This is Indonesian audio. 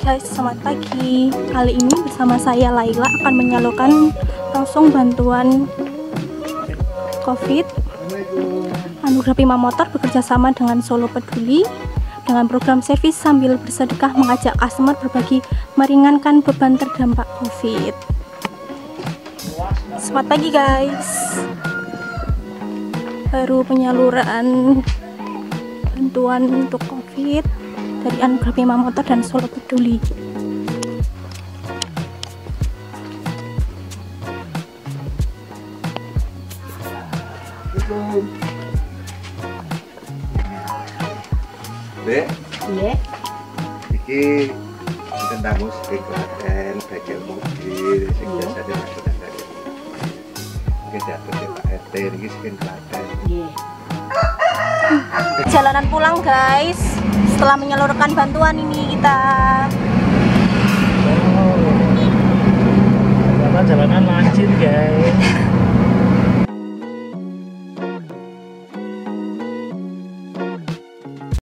Guys, selamat pagi. Kali ini bersama saya Laila akan menyalurkan langsung bantuan COVID. Anugerah Prima Motor bekerjasama dengan Solo Peduli dengan program servis sambil bersedekah mengajak customer berbagi meringankan beban terdampak COVID. Selamat pagi guys. Baru penyaluran bantuan untuk COVID dari Anugerah Prima Motor dan Solo Peduli. Dek, Iya. iki tentang musik Klaten, bengkel mobil, sing biasane maksudnya dari iki diatur di Pak RT iki sing Klaten. Iya. Jalanan pulang guys. Setelah menyalurkan bantuan ini kita